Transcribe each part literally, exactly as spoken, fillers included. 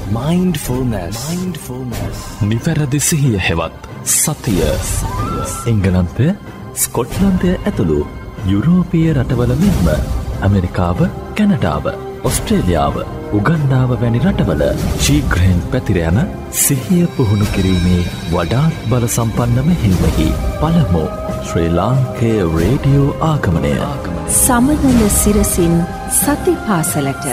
mindfulness mindfulness නිවැරදි සිහිය හෙවත් සතිය එංගලන්තය ස්කොට්ලන්තය ඇතුළු යුරෝපීය රටවල මෙන්ම ඇමරිකාව කැනඩාව ඔස්ට්‍රේලියාව උගන්ඩාව වැනි රටවල ශීඝ්‍රයෙන් පැතිර යන සිහිය පුහුණු කිරීමේ වඩාත් බල සම්පන්න මෙහිමෙහි පළමු ශ්‍රී ලාංකේය රේඩියෝ ආගමනය සමනල සිරසින් සතිපාසලට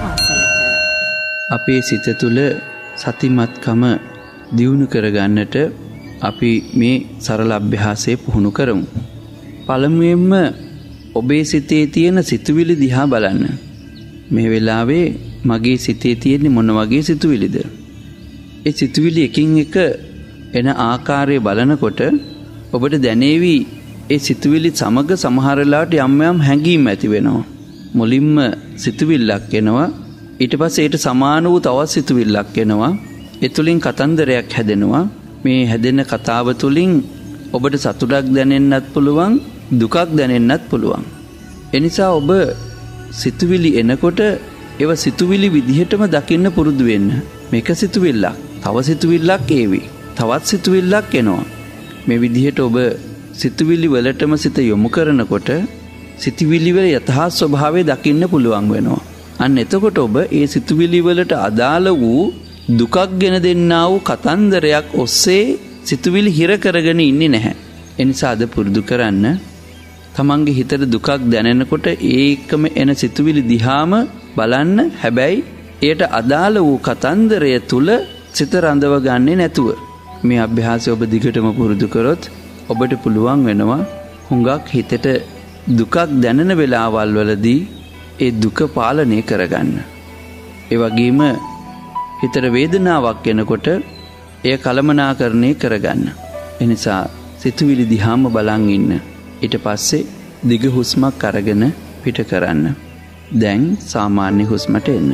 අපේ සිත තුළ සතිමත්කම දියුණු කරගන්නට අපි මේ සරල අභ්‍යාසය පුහුණු කරමු. පළමුවෙන්ම ඔබේ සිතේ තියෙන සිතුවිලි දිහා බලන්න. මේ වෙලාවේ මගේ සිතේ තියෙන්නේ මොන වගේ සිතුවිලිද? ඒ සිතුවිලි එකින් එක එන ආකාරය බලනකොට ඔබට දැනේවි ඒ සිතුවිලි සමග සමහර වෙලාවට යම් යම් හැඟීම් ඇති වෙනවා. මුලින්ම සිතුවිල්ලක් එනවා. ඊට පස්සේ ඒට සමාන වූ තවත් සිතුවිල්ලක් එනවා. ඒ තුලින් කතන්දරයක් හැදෙනවා. මේ හැදෙන කතාව තුලින් ඔබට සතුටක් දැනෙන්නත් පුළුවන්, දුකක් දැනෙන්නත් පුළුවන්. එනිසා ඔබ සිතුවිලි එනකොට ඒව සිතුවිලි විදිහටම දකින්න පුරුදු වෙන්න. මේක සිතුවිල්ලක්. තව සිතුවිල්ලක් ඒවි. තවත් සිතුවිල්ලක් එනවා. මේ විදිහට ඔබ සිතුවිලි වලටම සිත යොමු කරනකොට සිතුවිලි වල යථා ස්වභාවය දකින්න පුළුවන් වෙනවා. අන්න එතකොට ඔබ ඒ සිතුවිලි වලට අදාළ වූ දුකක් ගෙන දෙන්නා වූ කතන්දරයක් ඔස්සේ සිතුවිලි හිර කරගෙන ඉන්නේ නැහැ. එනිසා අද පුරුදු කරන්න තමන්ගේ හිතට දුකක් දැනෙනකොට ඒකම එන සිතුවිලි දිහාම බලන්න. හැබැයි ඒට අදාළ වූ කතන්දරය තුල සිත රඳව ගන්නේ නැතුව මේ අභ්‍යාසය ඔබ දිගටම පුරුදු කරොත් ඔබට පුළුවන් වෙනවා හුඟක් හිතට දුකක් දැනෙන වෙලාවල් වලදී ඒ දුක පාලනය කරගන්න. ඒ වගේම හිතට වේදනාවක් එනකොට එය කලමනාකරණය කරගන්න. එනිසා සිතුවිලි දිහාම බලන් ඉන්න. ඊට පස්සේ දිග හුස්මක් අරගෙන පිට කරන්න. දැන් සාමාන්‍ය හුස්මට එන්න.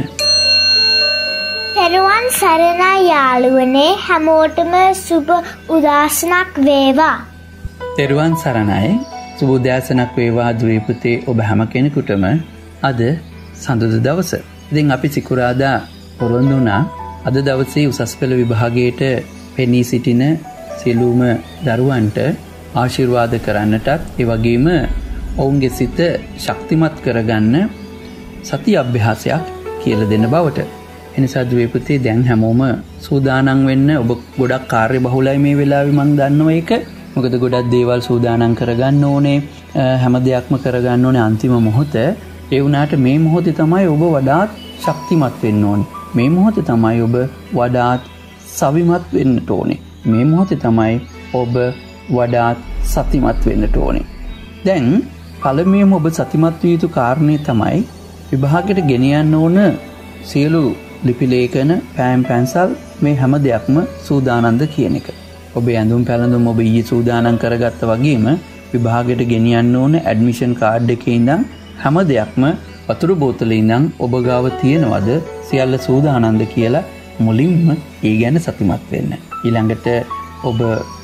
තෙරුවන් සරණයි යාළුවනේ, හැමෝටම සුබ උදෑසනක් වේවා. තෙරුවන් සරණයි, සුබ උදෑසනක් වේවා දුවේ පුතේ ඔබ හැම කෙනෙකුටම. අද සඳුදා දවස. ඉතින් අපි සිකුරාදා පොරොන්දු වුණා අද දවසේ උසස් පෙළ විභාගයට පෙනී සිටින සියලුම දරුවන්ට ආශිර්වාද කරන්නටත් ඒ වගේම ඔවුන්ගේ සිත ශක්තිමත් කරගන්න සති අභ්‍යාසයක් කියලා දෙන්න බවට. එනිසා දුවේ පුතේ දැන් හැමෝම සූදානම් වෙන්න. ඔබ ගොඩක් කාර්යබහුලයි මේ වෙලාවේ මම දන්නවා ඒක. මොකද ගොඩක් දේවල් සූදානම් කරගන්න ඕනේ, හැම දෙයක්ම කරගන්න ඕනේ අන්තිම මොහොත. ඒ වුණාට මේ මොහොතේ තමයි ඔබ වඩාත් ශක්තිමත් වෙන්න ඕනේ. මේ මොහොතේ තමයි ඔබ වඩාත් සවිමත් වෙන්න ඕනේ. මේ මොහොතේ තමයි ඔබ වඩාත් සතිමත් වෙන්න ඕනේ. දැන් පළමුවෙන්ම ඔබ සතිමත් විය යුතු කාරණේ තමයි විභාගයට ගෙනියන්න ඕන සියලු ලිපි ලේඛන, පෑම් පැන්සල් මේ හැම දෙයක්ම සූදානම්ද කියන එක. ඔබ ඇඳුම් පැළඳුම් ඔබ ඊයේ සූදානම් කරගත්තා වගේම විභාගයට ගෙනියන්න ඕන ඇඩ්මිෂන් කාඩ් එකේ ඉඳන් හැම දෙයක්ම වතුරු බෝතලේ ඉඳන් ඔබ ගාව තියෙනවද සියල්ල සූදානම්ද කියලා මුලින්ම ඒ ගැන සතිමත් වෙන්න. ඊළඟට ඔබ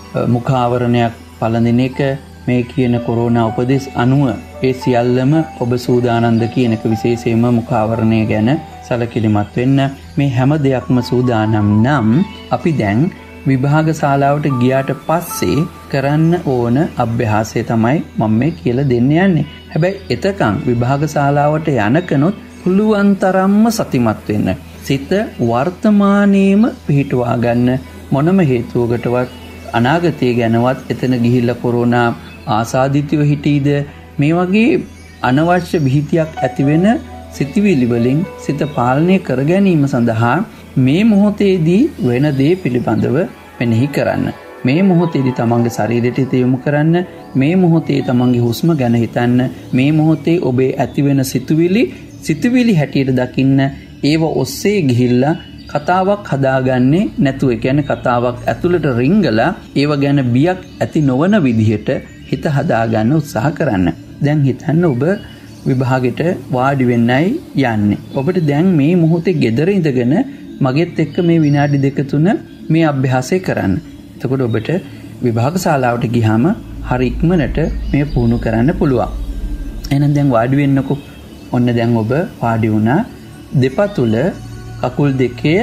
මුඛාවරණයක් පළඳින එක, මේ කියන කොරෝනා උපදෙස් අනුව ඒ සියල්ලම ඔබ සූදානම්ද කියන එක, විශේෂයෙන්ම මුඛාවරණය ගැන සැලකිලිමත් වෙන්න. මේ හැම දෙයක්ම සූදානම් නම් අපි දැන් විභාග ශාලාවට ගියාට පස්සේ කරන්න ඕන අභ්‍යාසය තමයි මම මේ කියලා දෙන්න යන්නේ. හැබැයි එතකන් විභාග ශාලාවට යනකනොත් පුළුවන් තරම්ම සතිමත් වෙන්න. සිත වර්තමානයේම පිහිටුවා ගන්න. මොනම හේතුවකටවත් අනාගතය ගැනවත් එතන ගිහිල්ලා කොරෝනා ආසාදිතව හිටීද මේ වගේ අනවශ්‍ය භීතියක් ඇති වෙන සිතිවිලි වලින් සිත පාලනය කර ගැනීම සඳහා මේ මොහොතේදී වෙන දේ පිළිබඳව මෙනෙහි කරන්න. මේ මොහොතේදී තමන්ගේ ශරීරයට හිත යොමු කරන්න. මේ මොහොතේ තමන්ගේ හුස්ම ගැන හිතන්න. මේ මොහොතේ ඔබේ ඇතිවෙන සිතුවිලි සිතුවිලි හැටියට දකින්න. ඒව ඔස්සේ ගිහිල්ලා කතාවක් හදාගන්නේ නැතුව, ඒ කියන්නේ කතාවක් ඇතුළට රිංගලා ඒව ගැන බියක් ඇති නොවන විදිහට හිත හදාගන්න උත්සාහ කරන්න. දැන් හිතන්න ඔබ විභාගෙට වාඩි වෙන්නයි යන්නේ. ඔබට දැන් මේ මොහොතේ gedara ඉඳගෙන මගෙත් එක්ක මේ විනාඩි දෙක තුන මේ අභ්‍යාසය කරන්න. එතකොට ඔබට විභාග ශාලාවට ගියාම හරි ඉක්මනට මේ පුහුණු කරන්න පුළුවන්. එහෙනම් දැන් වාඩි වෙන්නකෝ. ඔන්න දැන් ඔබ වාඩි වුණා. දෙපතුල කකුල් දෙකේ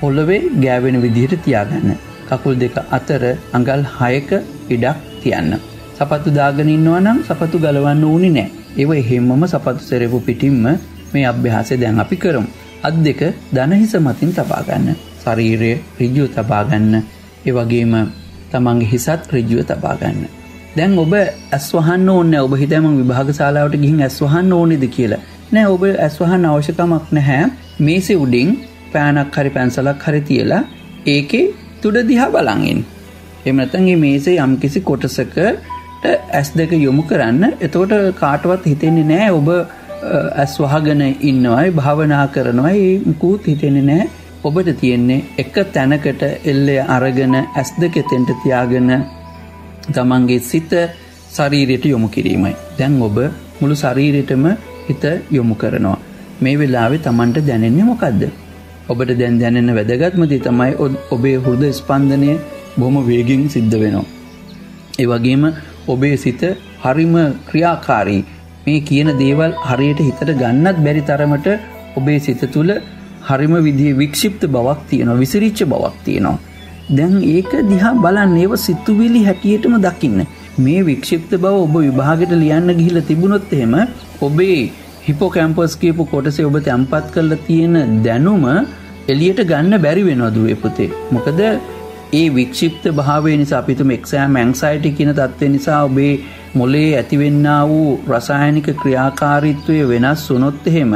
පොළවේ ගෑවෙන විදිහට තියාගන්න. කකුල් දෙක අතර අඟල් හයක ඉඩක් තියන්න. සපත්තු දාගෙන ඉන්නවා නම් සපත්තු ගලවන්න ඕනේ නැහැ. ඒව එහෙම්මම සපත්තු සෙරෙපු පිටින්ම මේ අභ්‍යාසය දැන් අපි කරමු. අත් දෙක දන හිස මතින් තබා ගන්න. ශරීරය ඍජුව තබා ගන්න. ඒ වගේම තමන්ගේ හිසත් ඍජුව තබා ගන්න. දැන් ඔබ ඇස් වහන්න ඕනේ නැහැ. ඔබ හිතයි මම විභාග ශාලාවට ගිහින් ඇස් වහන්න ඕනේද කියලා. නෑ, ඔබ ඇස් වහන්න අවශ්‍ය කමක් නැහැ. මේසේ උඩින් පෑනක් හරි පැන්සලක් හරි තියලා ඒකේ තුඩ දිහා බලන් ඉන්න. එහෙම නැත්නම් මේ මේසේ යම්කිසි කොටසකට ඇස් දෙක යොමු කරන්න. එතකොට කාටවත් හිතෙන්නේ නැහැ ඔබ ඇස් වහගෙන ඉන්නවයි භාවනා කරනවයි මුකුත් හිතෙන්නේ නැහැ. ඔබට තියෙන්නේ එක තැනකට එල්ලේ අරගෙන ඇස් දෙක තෙන්ට තියාගෙන තමන්ගේ සිත ශරීරයට යොමු කිරීමයි. දැන් ඔබ මුළු ශරීරෙටම හිත යොමු කරනවා. මේ වෙලාවේ තමන්ට දැනෙන්නේ මොකද්ද? ඔබට දැන් දැනෙන වැදගත්ම දේ තමයි ඔබේ හෘද ස්පන්දනය බොහොම වේගෙන් සිද්ධ වෙනවා. ඒ වගේම ඔබේ සිත හරිම ක්‍රියාකාරී. මේ කියන දේවල් හරියට හිතට ගන්නත් බැරි තරමට ඔබේ සිත තුළ හරිම විදිහේ වික්ෂිප්ත බවක් තියෙනවා, විසිරිච්ච බවක් තියෙනවා. දැන් ඒක දිහා බලන්න, ඒව සිතුවිලි හැටියටම දකින්න. මේ වික්ෂිප්ත බව ඔබ විභාගයට ලියන්න ගිහිල්ලා තිබුණොත් එහෙම ඔබේ හිපෝකැම්පස් කියපු කොටසේ ඔබ තැම්පත් කරලා තියෙන දැනුම එළියට ගන්න බැරි වෙනවා දුවේ පුතේ. මොකද ඒ වික්ෂිප්ත භාවය නිසා අපි තුම එක්සෑම් ඇන්සයිටි කියන තත්ත්වය නිසා ඔබේ මොළේ ඇතිවෙන්නා වූ රසායනික ක්‍රියාකාරීත්වය වෙනස් වුණොත් එහෙම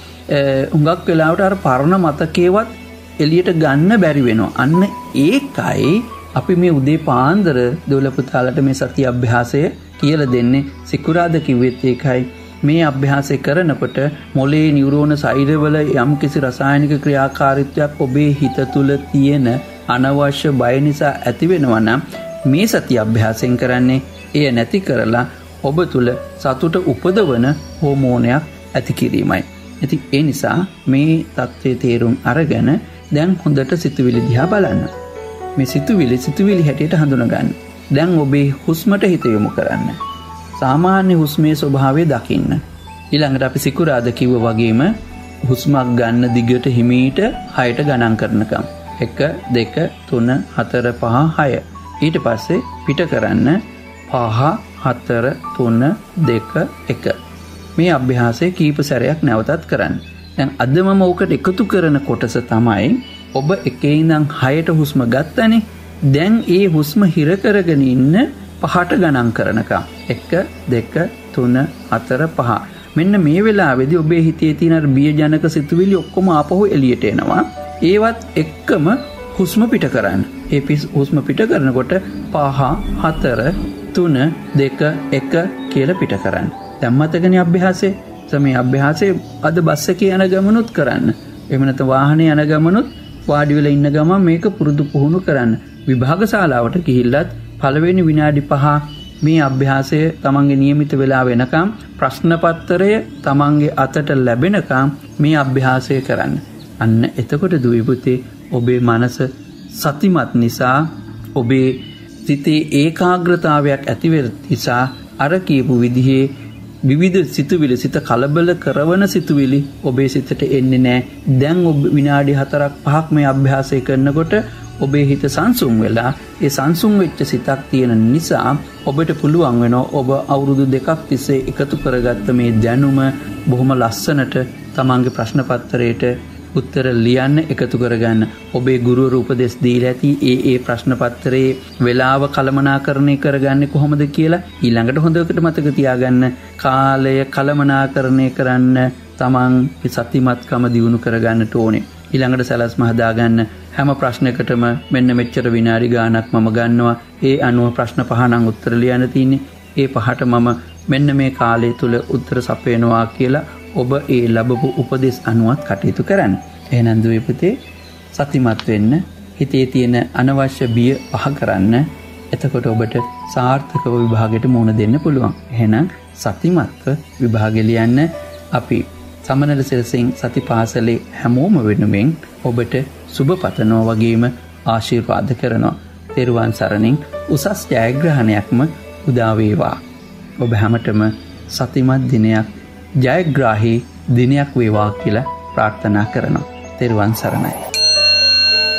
හුඟක් වෙලාවට අර පරණ මතකේවත් එළියට ගන්න බැරි වෙනවා. අන්න ඒකයි අපි මේ උදේ පාන්දර දොළ පුතාලට මේ සතිය අභ්‍යාසය කියලා දෙන්නේ. සිකුරාද කිව්වෙත් ඒකයි. මේ අභ්‍යාසය කරනකොට මොළේ නියුරෝන ශරීරවල යම්කිසි රසායනික ක්‍රියාකාරීත්වයක් ඔබේ හිත තුළ තියෙන අනවශ්‍ය බය නිසා ඇති වෙනවා නම් මේ සතිය අභ්‍යාසයෙන් කරන්නේ එය නැති කරලා ඔබ තුළ සතුට උපදවන හෝමෝනයක් ඇති කිරීමයි. ඉතින් ඒ නිසා මේ தත්ත්වයේ තේරුම් අරගෙන දැන් හොඳට සිතුවිලි දිහා බලන්න. මේ සිතුවිලි සිතුවිලි හැටියට හඳුනා ගන්න. දැන් ඔබේ හුස්මට හිත යොමු කරන්න. සාමාන්‍ය හුස්මේ ස්වභාවය දකින්න. ඊළඟට අපි සිකුරාද කිව්ව වගේම හුස්මක් ගන්න දිගට හිමීට හයට ගණන් කරනකම් එක දෙක තුන හතර පහ හය. ඊට පස්සේ පිට කරන්න පහ හතර තුන දෙක එක. මේ අභ්‍යාසය කීප සැරයක් නැවතත් කරන්න. දැන් අද මම ඔකට එකතු කරන කොටස තමයි ඔබ එකේ ඉඳන් හයට හුස්ම ගත්තනේ. දැන් ඒ හුස්ම හිර කරගෙන ඉන්න පහට ගණන් කරනකම් එක දෙක තුන හතර පහ. මෙන්න මේ වෙලාවේදී ඔබේ හිතේ තියෙන අර බියජනක සිතුවිලි ඔක්කොම ආපහු එළියට එනවා. ඒවත් එක්කම හුස්ම පිට කරන්න. ඒ හුස්ම පිට කරනකොට පහ හතර තුන දෙක එක කියලා පිට කරන්න. දැන් මතකනේ අභ්‍යාසය. මේ අභ්‍යාසය අද බස් එකේ යන ගමනුත් කරන්න. එහෙම නැත්නම් වාහනේ යන ගමනුත් වාඩි වෙලා ඉන්න ගමන් මේක පුරුදු පුහුණු කරන්න. විභාග ශාලාවට ගිහිල්ලත් පළවෙනි විනාඩි පහ මේ අභ්‍යාසය තමන්ගේ નિયમિત වෙලා වෙනකම් ප්‍රශ්න පත්‍රය තමන්ගේ අතට ලැබෙනකම් මේ අභ්‍යාසය කරන්න. අන්න එතකොට දුවේ පුතේ ඔබේ මනස සතිමත් නිසා ඔබේ සිතේ ඒකාග්‍රතාවයක් ඇති වෙන නිසා අර කියපු විදිහේ විවිධ සිතුවිලි සිත කලබල කරන සිතුවිලි ඔබේ සිතට එන්නේ නැහැ. දැන් ඔබ විනාඩි හතරක් පහක් මේ අභ්‍යාසය කරනකොට ඔබේ හිත සංසුන් වෙලා ඒ සංසුන් වෙච්ච සිතක් තියෙන නිසා ඔබට පුළුවන් වෙනවා ඔබ අවුරුදු දෙකක් තිස්සේ එකතු කරගත්ත මේ දැනුම බොහොම ලස්සනට තමන්ගේ ප්‍රශ්න පත්‍රයට උත්තර ලියන්න එකතු කරගන්න. ඔබේ ගුරුවරු උපදෙස් දීලා ඇති ඒ ඒ ප්‍රශ්න පත්‍රයේ වේලාව කළමනාකරණය කරගන්නේ කොහොමද කියලා ඊළඟට හොඳට මතක තියාගන්න. කාලය කළමනාකරණය කරන්න තමන්ගේ සතිමත්කම දියුණු කරගන්නට ඕනේ. ඊළඟට සැලැස්ම හදාගන්න. හැම ප්‍රශ්නයකටම මෙන්න මෙච්චර විනාඩි ගාණක් මම ගන්නවා. ඒ අනුව ප්‍රශ්න පහ නම් උත්තර ලියන්න තියෙන්නේ. ඒ පහට මම මෙන්න මේ කාලය තුල උත්තර සපයනවා කියලා ඔබ ඒ ලැබපු උපදෙස් අනුවත් කටයුතු කරන්න. එහෙනම් දුවේ පුතේ සතිමත් වෙන්න, හිතේ තියෙන අනවශ්‍ය බිය පහ කරන්න. එතකොට ඔබට සාර්ථකව විභාගයට මුහුණ දෙන්න පුළුවන්. එහෙනම් සතිමත්ව විභාගෙ ලියන්න. අපි සමනල සිරසින් සතිපාසලේ හැමෝම වෙනුවෙන් ඔබට සුබ පතනවා වගේම ආශිර්වාද කරනවා. තෙරුවන් සරණින් උසස් ජයග්‍රහණයක්ම උදා වේවා. ඔබ හැමතෙම සතිමත් දිනයක්, ජයග්‍රාහී දිනයක් වේවා කියලා ප්‍රාර්ථනා කරනවා. තෙරුවන් සරණයි.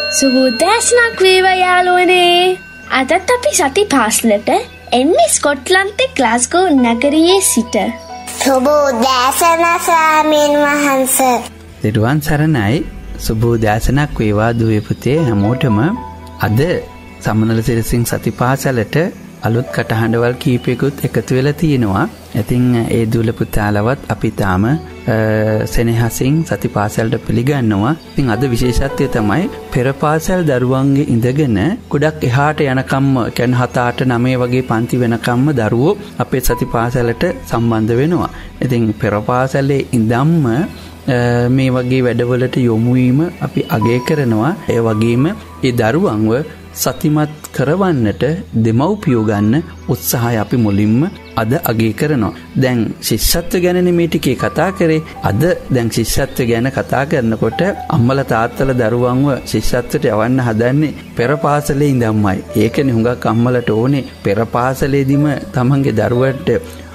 සුබෝදෑසනක් වේවා යාළුවනේ. අදත් අපි සති පාසලට එන්නේ ස්කොට්ලන්තේ ග්ලාස්ගෝ නගරයේ සිට. සුබෝදෑසන ස්වාමීන් වහන්සේ. දිරුවන් සරණයි. සුබෝදෑසනක් වේවා දුවේ පුතේ හැමෝටම. අද සමනල සිරසින් සති පාසලට අලුත් කටහඬවල් කීපයකුත් එකතු වෙලා තියෙනවා. ඉතින් ඒ දුල පුතාලවත් අපි තාම සෙනෙහසින් සති පාසලට පිළිගන්නවා. ඉතින් අද විශේෂත්වය තමයි පෙර පාසල් දරුවන්ගේ ඉඳගෙන ගොඩක් එහාට යනකම්ම කියන්නේ හත අට නවය වගේ පන්ති වෙනකම්ම දරුවෝ අපේ සති පාසලට සම්බන්ධ වෙනවා. ඉතින් පෙර පාසලේ ඉඳන්ම මේ වගේ වැඩවලට යොමු වීම අපි අගය කරනවා. ඒ වගේම ඒ දරුවන්ව සතිමත් කරවන්නට දෙමව්පියෝ ගන්න උත්සාහය අපි මුලින්ම අද අගය කරනවා. දැන් ශිෂ්‍යත්ව ගැන මේ ටිකේ කතා කරේ. අද දැන් ශිෂ්‍යත්ව ගැන කතා කරනකොට අම්මලා තාත්තලා දරුවන්ව ශිෂ්‍යත්වයට යවන්න හදන්නේ පෙර පාසලේ ඉඳන්මයි. ඒකනේ හුඟක් අම්මලට ඕනේ පෙර පාසලේදීම තමන්ගේ දරුවන්ට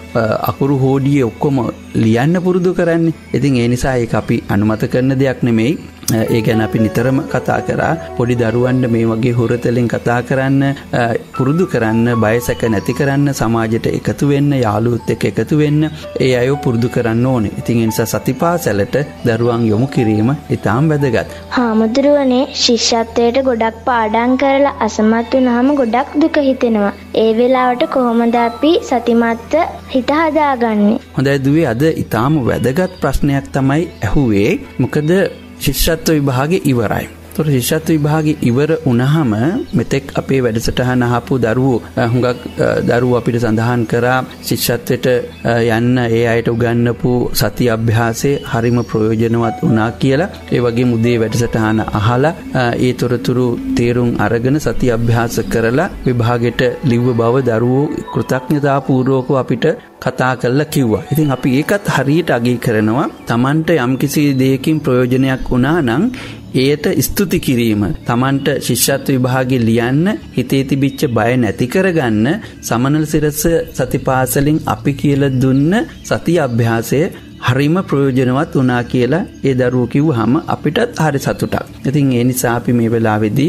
අකුරු හෝඩියේ ඔක්කොම ලියන්න පුරුදු කරන්නේ. ඉතින් ඒ නිසා ඒක අපි අනුමත කරන දෙයක් නෙමෙයි. ඒ ගැන අපි නිතරම කතා කරා. පොඩි දරුවන්ට මේ වගේ හොරතලින් කතා කරන්න, පුරුදු කරන්න, බයසක නැති කරන්න, සමාජයට එකතු වෙන්න, යාළුවොත් එක්ක එකතු වෙන්න ඒ අයව පුරුදු කරන්න ඕනේ. ඉතින් ඒ නිසා සතිපාසලට දරුවන් යොමු කිරීම ඉතාම වැදගත්. හාමුදුරුවනේ ශිෂ්‍යත්වයට ගොඩක් පාඩම් කරලා අසමත් වුණාම ගොඩක් දුක හිතෙනවා. ඒ වෙලාවට කොහොමද අපි සතිමත්ව හිත හදාගන්නේ? හොඳයි දුවේ, අද ඉතාම වැදගත් ප්‍රශ්නයක් තමයි ඇහුවේ. මොකද ශිෂ්‍යත්ව විභාගේ ඉවරයි. තොර ශිෂ්‍යත්ව විභාගේ ඉවර වුණාම මෙතෙක් අපේ වැඩසටහන අහපු දරුවෝ හුඟක් දරුවෝ අපිට සඳහන් කරා ශිෂ්‍යත්වයට යන්න ඒ අයට උගන්වපු සති අභ්‍යාසයේ හරිම ප්‍රයෝජනවත් වුණා කියලා. ඒ වගේම උදේ වැඩසටහන අහලා ඒ තොරතුරු තේරුම් අරගෙන සති අභ්‍යාස කරලා විභාගෙට ලිව්ව බව දරුවෝ කෘතඥතාපූර්වකව අපිට කතා කරලා කිව්වා. ඉතින් අපි ඒකත් හරියට අගය කරනවා. Tamanට යම්කිසි දෙයකින් ප්‍රයෝජනයක් වුණා නම් ඒට ස්තුති කිරීම, Tamanට ශිෂ්‍යත්ව විභාගෙ ලියන්න හිතේ තිබිච්ච බය නැති කරගන්න සමනල සිරස සතිපාසලින් අපි කියලා දුන්න සති අභ්‍යාසය හරිම ප්‍රයෝජනවත් වුණා කියලා ඒ දරුවෝ කිව්වහම අපිටත් හරි සතුටක්. ඉතින් ඒ නිසා අපි මේ වෙලාවේදී